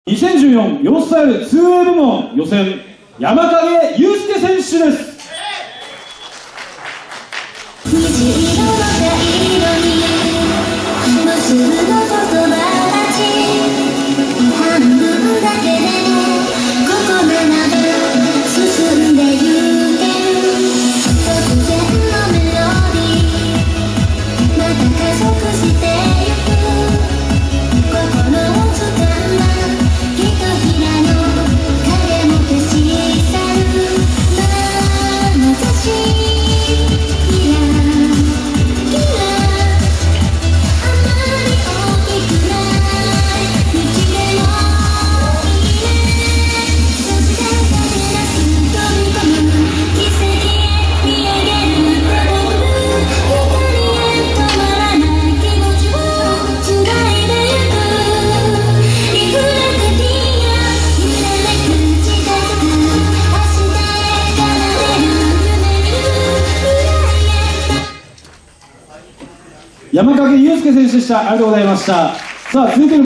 2014ヨースタイル 2A 部門予選、山影祐介選手です。 虹色の太陽に無数の言葉たち、半分だけでここまで進んでゆける。突然のメロディーまた加速してゆく。心をつかんだひとひらの影も消し去る。眼差しキラキラ、あまり大きくない道でもいいね。そして飛び出す飛び込む奇跡へ見上げる光へ止まらない気持ちをつないでゆく。リフレクティア揺れめく近づく明日へ奏でる夢見る未来へ。 山影祐介選手でした。ありがとうございました。さあ続いて